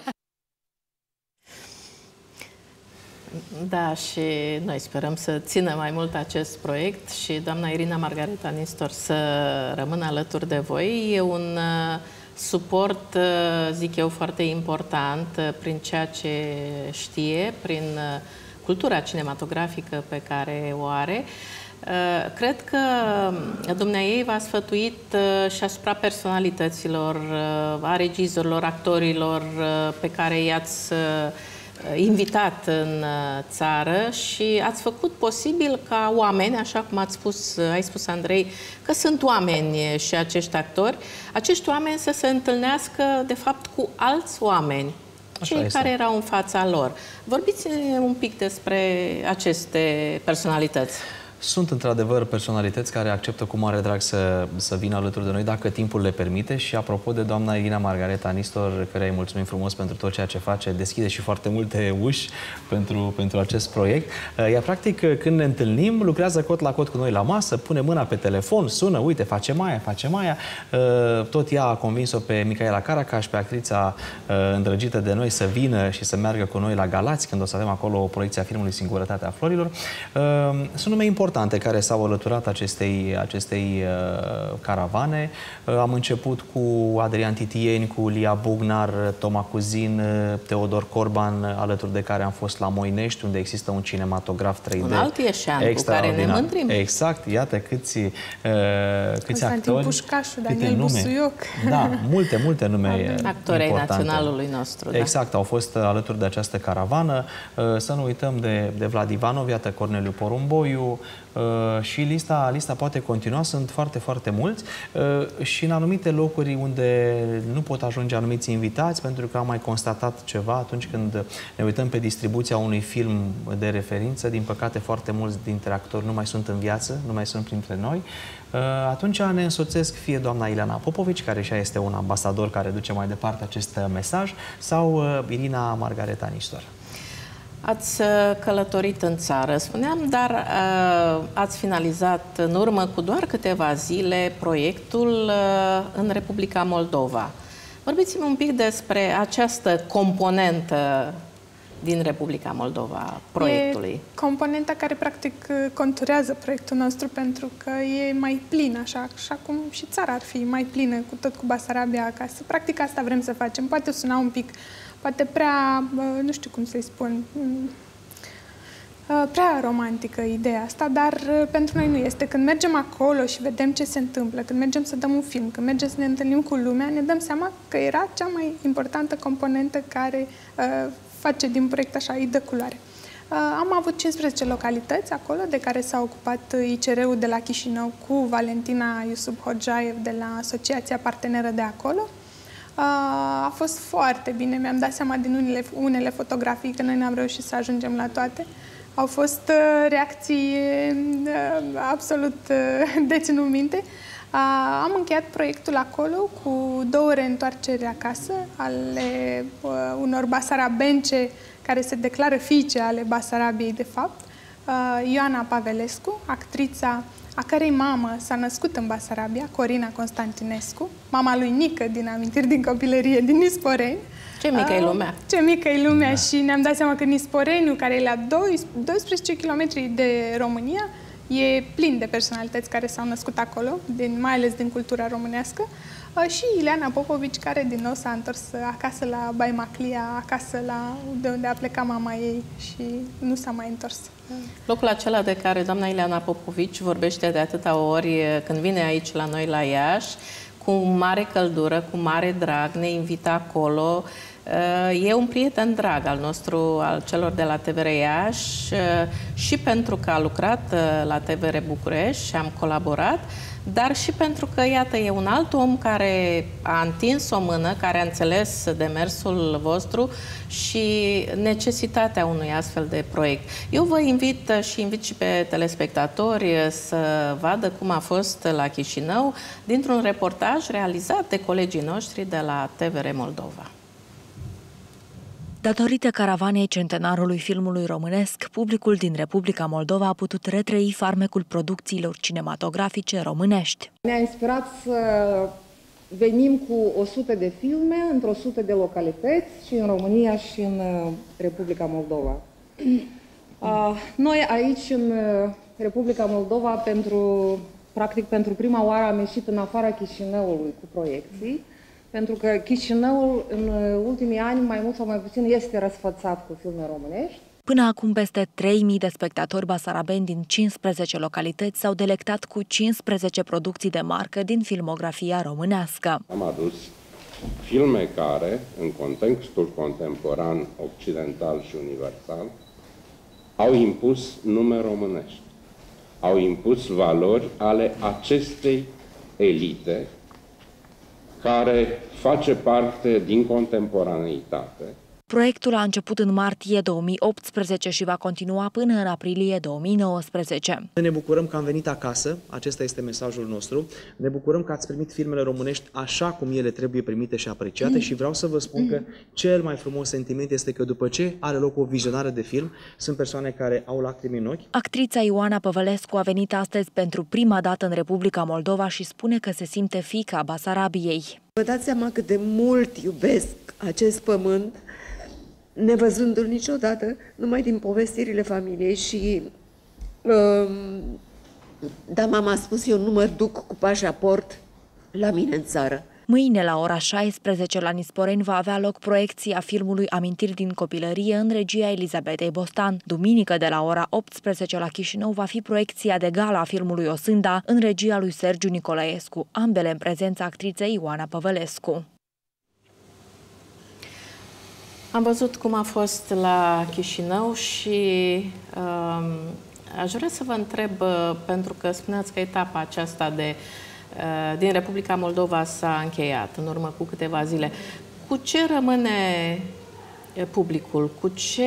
Da, și noi sperăm să țină mai mult acest proiect și doamna Irina Margareta Nistor să rămână alături de voi. E un uh, suport, zic eu, foarte important prin ceea ce știe, prin cultura cinematografică pe care o are. Cred că dumneaei v-a sfătuit și asupra personalităților, a regizorilor, actorilor pe care i-ați invitat în țară și ați făcut posibil ca oameni, așa cum ați spus, ai spus, Andrei, că sunt oameni și acești actori, acești oameni să se întâlnească, de fapt, cu alți oameni, cei care erau în fața lor. Vorbiți un pic despre aceste personalități. Sunt într-adevăr personalități care acceptă cu mare drag să, să vină alături de noi dacă timpul le permite și apropo de doamna Irina Margareta Nistor, care îi mulțumim frumos pentru tot ceea ce face, deschide și foarte multe uși pentru, pentru acest proiect. Ea practic când ne întâlnim lucrează cot la cot cu noi la masă, pune mâna pe telefon, sună, uite, face Maia, face Maia. Tot ea a convins-o pe Micaela Caracaș, pe actrița îndrăgită de noi, să vină și să meargă cu noi la Galați, când o să avem acolo o proiecție a filmului Singurătatea Florilor. Sunt nume importante care s-au alăturat acestei, acestei uh, caravane. Uh, am început cu Adrian Titieni, cu Lia Bugnar, Toma Cuzin, uh, Teodor Corban, alături de care am fost la Moinești, unde există un cinematograf trei D. Un alt ieșean cu care ne mândrim. Exact, iată câți, uh, câți Constantin actori. Pușcașu, Daniel Busuioc. Da, multe, multe nume actorii importante. naționalului nostru. Da. Exact, au fost alături de această caravană. Uh, să nu uităm de, de Vlad Ivanov, iată Corneliu Porumboiu, Uh, și lista, lista poate continua, sunt foarte, foarte mulți uh, și în anumite locuri unde nu pot ajunge anumiți invitați, pentru că am mai constatat ceva atunci când ne uităm pe distribuția unui film de referință, din păcate foarte mulți dintre actori nu mai sunt în viață, nu mai sunt printre noi. Uh, atunci ne însoțesc fie doamna Ileana Popovici, care și ea este un ambasador care duce mai departe acest mesaj, sau uh, Irina Margareta Nistor. Ați călătorit în țară, spuneam, dar uh, ați finalizat în urmă cu doar câteva zile proiectul uh, în Republica Moldova. Vorbiți-mi un pic despre această componentă din Republica Moldova, proiectului. E componenta care practic conturează proiectul nostru, pentru că e mai plin, așa, așa cum și țara ar fi mai plină, cu tot cu Basarabia acasă. Practic asta vrem să facem. Poate suna un pic, poate prea, nu știu cum să-i spun, prea romantică ideea asta, dar pentru noi nu este. Când mergem acolo și vedem ce se întâmplă, când mergem să dăm un film, când mergem să ne întâlnim cu lumea, ne dăm seama că era cea mai importantă componentă care uh, face din proiect așa, îi dă culoare. Uh, am avut cincisprezece localități acolo, de care s-a ocupat I C R-ul de la Chișinău cu Valentina Iusub Hodjaev de la Asociația Parteneră de acolo. Uh, a fost foarte bine, mi-am dat seama din unele, unele fotografii că noi n-am reușit să ajungem la toate. Au fost uh, reacții uh, absolut uh, de ținut minte. Uh, am încheiat proiectul acolo cu două reîntoarceri acasă ale uh, unor basarabence care se declară fiice ale Basarabiei, de fapt. Uh, Ioana Pavelescu, actrița a cărei mamă s-a născut în Basarabia, Corina Constantinescu, mama lui Nică din Amintiri din copilărie, din Nisporeni. Ce mică e lumea! Ce mică e lumea, da. Și ne-am dat seama că Nisporeniu, care e la doisprezece kilometri de România, e plin de personalități care s-au născut acolo, din, mai ales din cultura românească. Și Ileana Popovici, care din nou s-a întors acasă la Baimaclia, acasă la, de unde a plecat mama ei și nu s-a mai întors. Locul acela de care doamna Ileana Popovici vorbește de atâta ori când vine aici la noi la Iași, cu mare căldură, cu mare drag, ne invită acolo. E un prieten drag al nostru, al celor de la T V R Iași, și pentru că a lucrat la T V R București și am colaborat, dar și pentru că, iată, e un alt om care a întins o mână, care a înțeles demersul vostru și necesitatea unui astfel de proiect. Eu vă invit și invit și pe telespectatori să vadă cum a fost la Chișinău dintr-un reportaj realizat de colegii noștri de la T V R Moldova. Datorită caravanei centenarului filmului românesc, publicul din Republica Moldova a putut retrăi farmecul producțiilor cinematografice românești. Ne-a inspirat să venim cu o sută de filme într-o sută de localități, și în România și în Republica Moldova. Noi aici, în Republica Moldova, pentru, practic pentru prima oară am ieșit în afara Chișinăului cu proiecții, pentru că Chișinăul în ultimii ani, mai mult sau mai puțin, este răsfățat cu filme românești. Până acum, peste trei mii de spectatori basarabeni din cincisprezece localități s-au delectat cu cincisprezece producții de marcă din filmografia românească. Am adus filme care, în contextul contemporan, occidental și universal, au impus nume românești, au impus valori ale acestei elite care face parte din contemporaneitate. Proiectul a început în martie două mii optsprezece și va continua până în aprilie două mii nouăsprezece. Ne bucurăm că am venit acasă, acesta este mesajul nostru. Ne bucurăm că ați primit filmele românești așa cum ele trebuie primite și apreciate și vreau să vă spun că cel mai frumos sentiment este că după ce are loc o vizionare de film, sunt persoane care au lacrimi în ochi. Actrița Ioana Păvălescu a venit astăzi pentru prima dată în Republica Moldova și spune că se simte fiica Basarabiei. Vă dați seama cât de mult iubesc acest pământ, nevăzându-l niciodată, numai din povestirile familiei și... Um, da, mama a spus, eu nu mă duc cu pașaport la mine în țară. Mâine, la ora șaisprezece, la Nisporeni, va avea loc proiecția filmului Amintiri din copilărie în regia Elizabetei Bostan. Duminică, de la ora optsprezece, la Chișinău, va fi proiecția de gala a filmului Osânda în regia lui Sergiu Nicolaescu, ambele în prezența actriței Ioana Păvălescu. Am văzut cum a fost la Chișinău și um, aș vrea să vă întreb, pentru că spuneați că etapa aceasta de din Republica Moldova s-a încheiat în urmă cu câteva zile. Cu ce rămâne publicul? Cu ce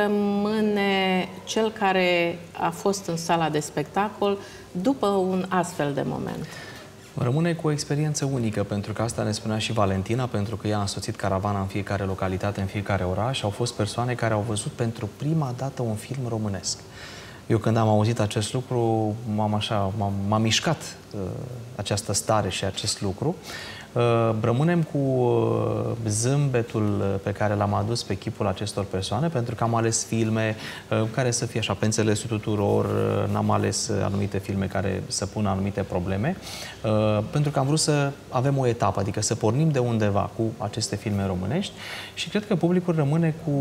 rămâne cel care a fost în sala de spectacol după un astfel de moment? Rămâne cu o experiență unică, pentru că asta ne spunea și Valentina, pentru că ea a însoțit caravana în fiecare localitate, în fiecare oraș. Au fost persoane care au văzut pentru prima dată un film românesc. Eu când am auzit acest lucru, m-am așa, m-a mișcat uh, această stare și acest lucru. Uh, rămânem cu uh, zâmbetul pe care l-am adus pe chipul acestor persoane, pentru că am ales filme uh, care să fie așa pe înțelesul tuturor, uh, n-am ales anumite filme care să pună anumite probleme, uh, pentru că am vrut să avem o etapă, adică să pornim de undeva cu aceste filme românești și cred că publicul rămâne cu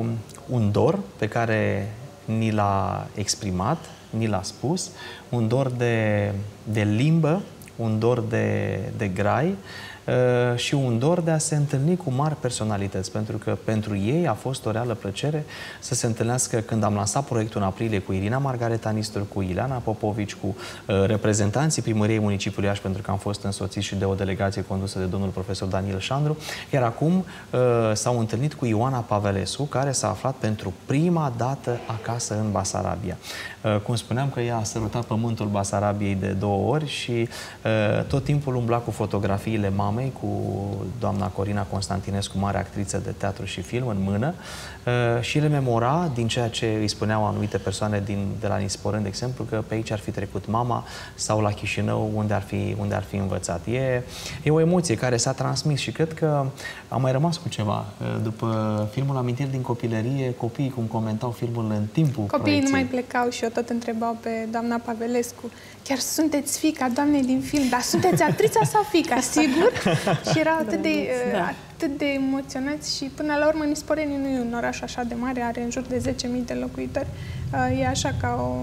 un dor pe care ni l-a exprimat, ni l-a spus, un dor de, de limbă, un dor de, de grai uh, și un dor de a se întâlni cu mari personalități, pentru că pentru ei a fost o reală plăcere să se întâlnească când am lansat proiectul în aprilie cu Irina Margareta Nistor, cu Ileana Popovici, cu uh, reprezentanții Primăriei Municipiului Iași, pentru că am fost însoțiți și de o delegație condusă de domnul profesor Daniel Șandru, iar acum uh, s-au întâlnit cu Ioana Păvălescu, care s-a aflat pentru prima dată acasă în Basarabia. Uh, cum spuneam că ea a sărutat pământul Basarabiei de două ori și uh, tot timpul umbla cu fotografiile mamei, cu doamna Corina Constantinescu, mare actriță de teatru și film, în mână uh, și le memora din ceea ce îi spuneau anumite persoane din, de la Nisporeni, de exemplu, că pe aici ar fi trecut mama sau la Chișinău unde ar fi, unde ar fi învățat. E, e o emoție care s-a transmis și cred că am mai rămas cu ceva. După filmul Amintiri din copilărie, copiii cum comentau filmul în timpul Copiii proiecției. nu mai plecau și eu tot întrebau pe doamna Păvălescu: chiar sunteți fiica doamnei din film, dar sunteți actrița sau fiica, sigur? Și erau atât de, da. atât de emoționați și până la urmă Nisporeni nu e un oraș așa de mare, are în jur de zece mii de locuitori. E așa ca o,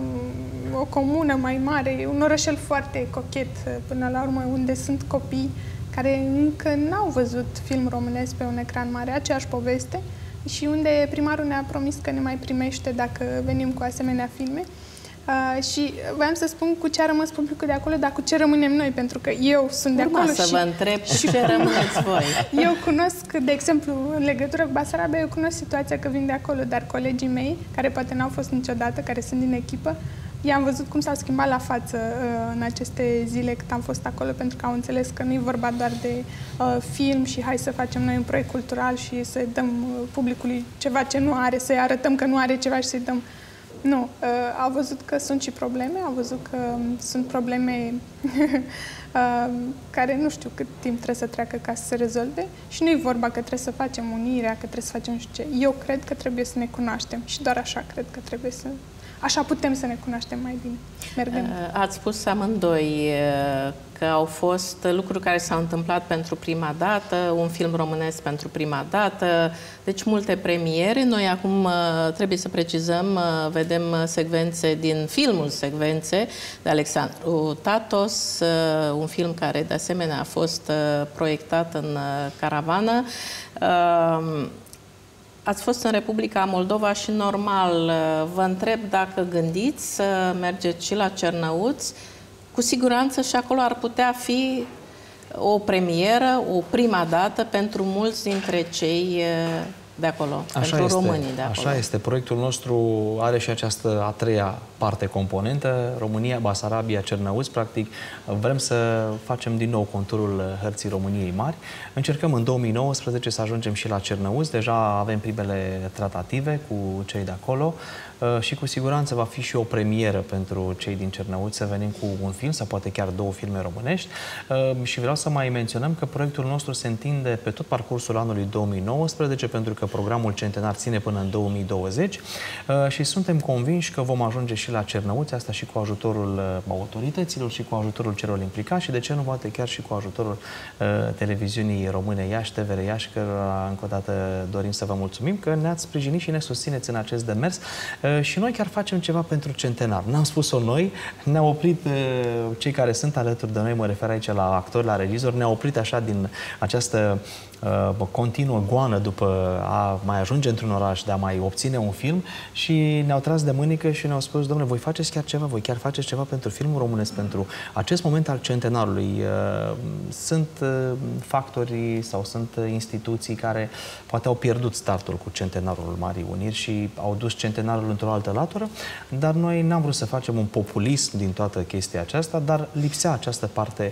o comună mai mare, e un orășel foarte cochet până la urmă, unde sunt copii care încă n-au văzut film românesc pe un ecran mare, aceeași poveste, și unde primarul ne-a promis că ne mai primește dacă venim cu asemenea filme. Uh, și voiam să spun cu ce a rămas publicul de acolo, dar cu ce rămânem noi, pentru că eu sunt Urma de acolo să și... vă întreb cu ce rămâneți voi. Eu cunosc, de exemplu, în legătură cu Basarabia, eu cunosc situația că vin de acolo, dar colegii mei, care poate n-au fost niciodată, care sunt din echipă, i-am văzut cum s-au schimbat la față uh, în aceste zile cât am fost acolo, pentru că au înțeles că nu e vorba doar de uh, film și hai să facem noi un proiect cultural și să dăm uh, publicului ceva ce nu are, să-i arătăm că nu are ceva și să-i dăm... Nu, uh, au văzut că sunt și probleme, au văzut că um, sunt probleme uh, care nu știu cât timp trebuie să treacă ca să se rezolve și nu e vorba că trebuie să facem unirea, că trebuie să facem nu știu ce. Eu cred că trebuie să ne cunoaștem și doar așa cred că trebuie să... Așa putem să ne cunoaștem mai bine. Mergem. Ați spus amândoi că au fost lucruri care s-au întâmplat pentru prima dată, un film românesc pentru prima dată, deci multe premiere. Noi acum trebuie să precizăm, vedem secvențe din filmul Secvențe de Alexandru Tatos, un film care de asemenea a fost proiectat în caravană. Ați fost în Republica Moldova și normal vă întreb dacă gândiți să mergeți și la Cernăuți. Cu siguranță și acolo ar putea fi o premieră, o prima dată pentru mulți dintre cei de acolo, Așa pentru este, românii de acolo. Așa este. Proiectul nostru are și această a treia parte componentă, România, Basarabia, Cernăuți. Practic, vrem să facem din nou conturul hărții României mari. Încercăm în două mii nouăsprezece să ajungem și la Cernăuți. Deja avem primele tratative cu cei de acolo și cu siguranță va fi și o premieră pentru cei din Cernăuți să venim cu un film sau poate chiar două filme românești. Și vreau să mai menționăm că proiectul nostru se întinde pe tot parcursul anului două mii nouăsprezece, pentru că programul centenar ține până în două mii douăzeci și suntem convinși că vom ajunge și la Cernăuți, asta și cu ajutorul autorităților și cu ajutorul celor implicați și de ce nu poate chiar și cu ajutorul uh, televiziunii române Iași, T V R Iași, cărora încă o dată dorim să vă mulțumim că ne-ați sprijinit și ne susțineți în acest demers uh, și noi chiar facem ceva pentru centenar. N-am spus-o noi, ne-au oprit uh, cei care sunt alături de noi, mă refer aici la actori, la regizori, ne-au oprit așa din această uh, continuă goană după a mai ajunge într-un oraș, de a mai obține un film și ne-au tras de mânică și ne-au spus, domnule, voi faceți chiar ceva, voi chiar faceți ceva pentru filmul românesc, pentru acest moment al centenarului. Sunt factori sau sunt instituții care poate au pierdut startul cu centenarul Marii Uniri și au dus centenarul într-o altă latură, dar noi n-am vrut să facem un populism din toată chestia aceasta, dar lipsea această parte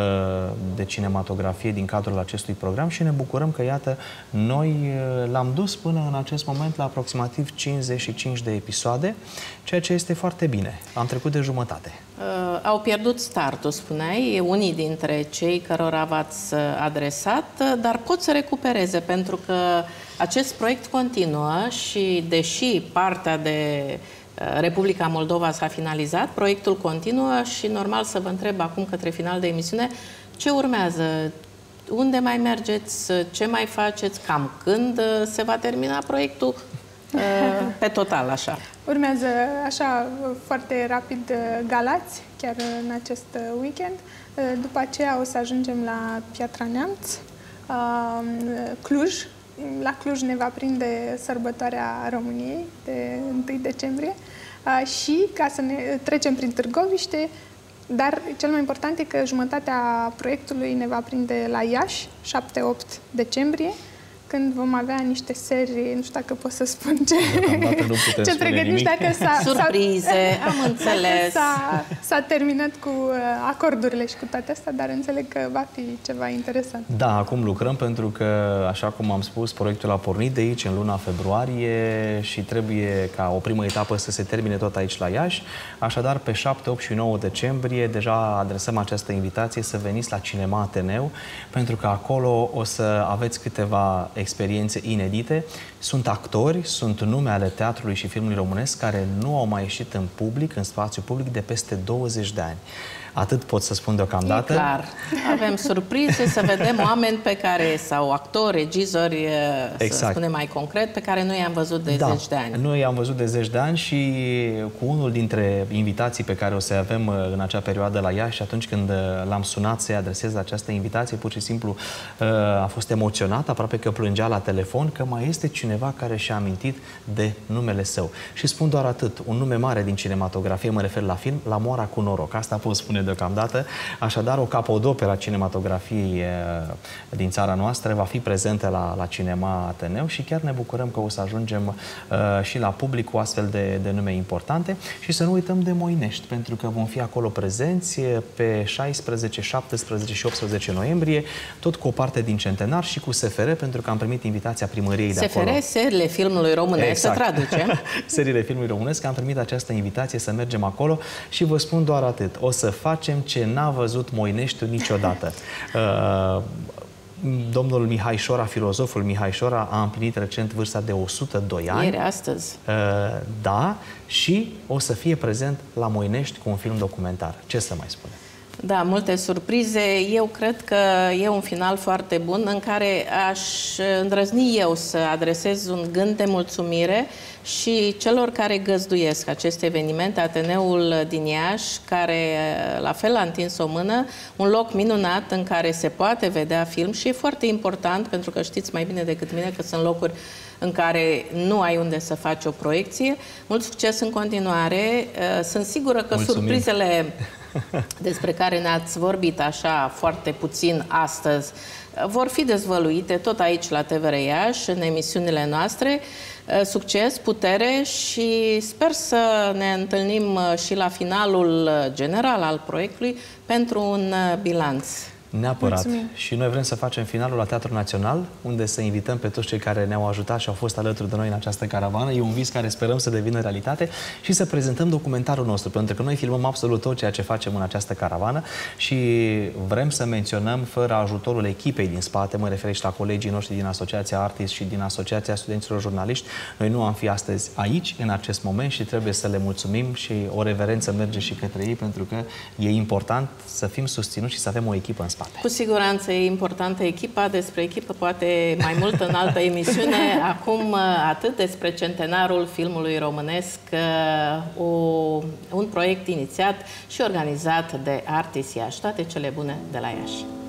de cinematografie din cadrul acestui program și ne bucurăm că, iată, noi l-am dus până în acest moment la aproximativ cincizeci și cinci de episoade, ceea ce este foarte bine. Am trecut de jumătate. Uh, au pierdut startul, spuneai, unii dintre cei cărora v-ați adresat, dar pot să recupereze, pentru că acest proiect continuă și, deși partea de Republica Moldova s-a finalizat, proiectul continuă și normal să vă întreb acum către final de emisiune ce urmează. Unde mai mergeți? Ce mai faceți? Cam când se va termina proiectul? Pe total, așa. Urmează, așa, foarte rapid Galați, chiar în acest weekend. După aceea o să ajungem la Piatra Neamț, Cluj. La Cluj ne va prinde sărbătoarea României de întâi decembrie și ca să ne trecem prin Târgoviște. Dar cel mai important e că jumătatea proiectului ne va prinde la Iași, șapte opt decembrie, când vom avea niște serii, nu știu dacă pot să spun ce, ce pregătim, nu știu dacă s-a... Surprize, am înțeles. S-a terminat cu acordurile și cu toate astea, dar înțeleg că va fi ceva interesant. Da, acum lucrăm pentru că, așa cum am spus, proiectul a pornit de aici în luna februarie și trebuie ca o primă etapă să se termine tot aici la Iași. Așadar, pe șapte, opt și nouă decembrie deja adresăm această invitație să veniți la Cinema Ateneu, pentru că acolo o să aveți câteva experiențe inedite. Sunt actori, sunt nume ale teatrului și filmului românesc care nu au mai ieșit în public, în spațiu public, de peste douăzeci de ani. Atât pot să spun deocamdată. E clar. Avem surprize, să vedem oameni pe care, sau actori, regizori, exact, să spunem mai concret, pe care noi i-am văzut de da, zeci de ani. Noi i-am văzut de zeci de ani și cu unul dintre invitații pe care o să avem în acea perioadă la Iași, și atunci când l-am sunat să-i adresez această invitație, pur și simplu a fost emoționat, aproape că plângea la telefon, că mai este cineva care și-a amintit de numele său. Și spun doar atât, un nume mare din cinematografie, mă refer la film, La Moara cu noroc. Asta pot spune deocamdată. Așadar, o capodoperă a cinematografiei din țara noastră va fi prezentă la, la Cinema Ateneu și chiar ne bucurăm că o să ajungem uh, și la public cu astfel de, de nume importante și să nu uităm de Moinești, pentru că vom fi acolo prezenți pe șaisprezece, șaptesprezece și optsprezece noiembrie, tot cu o parte din centenar și cu S F R, pentru că am primit invitația primăriei de acolo. S F R, seriile filmului românesc, exact, să traducem. Seriile filmului românesc, am primit această invitație să mergem acolo și vă spun doar atât. O să facem ce n-a văzut Moineștiul niciodată. Uh, domnul Mihai Șora, filozoful Mihai Șora, a împlinit recent vârsta de o sută doi ani. Ieri, astăzi. Uh, da, și o să fie prezent la Moinești cu un film documentar. Ce să mai spune? Da, multe surprize. Eu cred că e un final foarte bun în care aș îndrăzni eu să adresez un gând de mulțumire și celor care găzduiesc acest eveniment, Ateneul din Iași, care la fel a întins o mână, un loc minunat în care se poate vedea film și e foarte important, pentru că știți mai bine decât mine că sunt locuri în care nu ai unde să faci o proiecție. Mult succes în continuare. Sunt sigură că Mulțumim. surprizele despre care ne-ați vorbit așa foarte puțin astăzi vor fi dezvăluite tot aici la T V R Iași, în emisiunile noastre. Succes, putere și sper să ne întâlnim și la finalul general al proiectului pentru un bilanț. Neapărat. Mulțumim. Și noi vrem să facem finalul la Teatrul Național, unde să invităm pe toți cei care ne-au ajutat și au fost alături de noi în această caravană. E un vis care sperăm să devină realitate și să prezentăm documentarul nostru, pentru că noi filmăm absolut tot ceea ce facem în această caravană și vrem să menționăm, fără ajutorul echipei din spate, mă refer și la colegii noștri din Asociația Artis și din Asociația Studenților Jurnaliști, noi nu am fi astăzi aici, în acest moment, și trebuie să le mulțumim și o reverență merge și către ei, pentru că e important să fim susținuți și să avem o echipă în spate. Cu siguranță e importantă echipa, despre echipă poate mai mult în altă emisiune. Acum atât despre centenarul filmului românesc, o, un proiect inițiat și organizat de Artis Iași. Toate cele bune de la Iași!